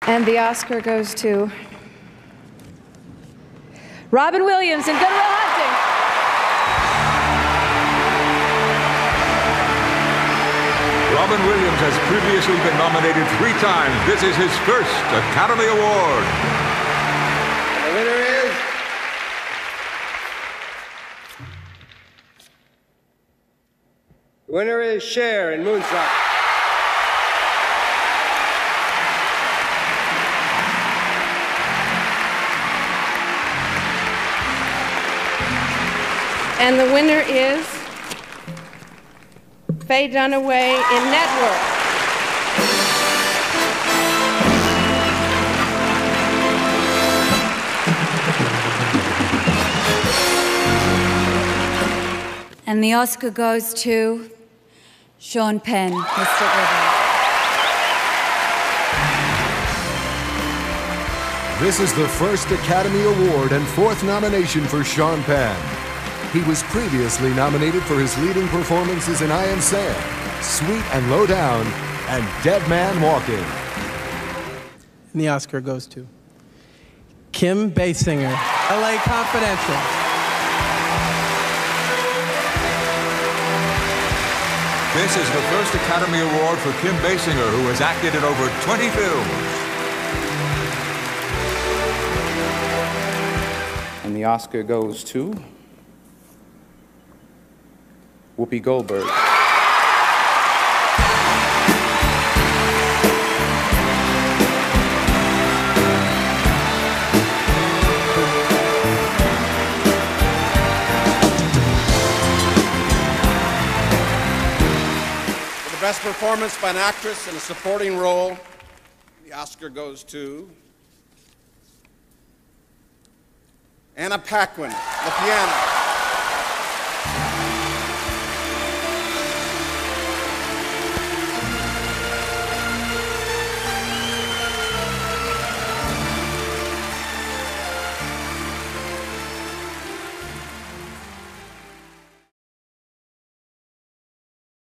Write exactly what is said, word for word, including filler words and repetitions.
And the Oscar goes to Robin Williams in Good Will Hunting. Robin Williams has previously been nominated three times. This is his first Academy Award. The winner is the winner is Cher in Moonstruck. And the winner is Faye Dunaway in Network. And the Oscar goes to Sean Penn, Mister Rivers. This is the first Academy Award and fourth nomination for Sean Penn. He was previously nominated for his leading performances in I Am Sam, Sweet and Low Down, and Dead Man Walking. And the Oscar goes to Kim Basinger, L A Confidential. This is the first Academy Award for Kim Basinger, who has acted in over twenty films. And the Oscar goes to Whoopi Goldberg. For the best performance by an actress in a supporting role, the Oscar goes to Anna Paquin, The Piano.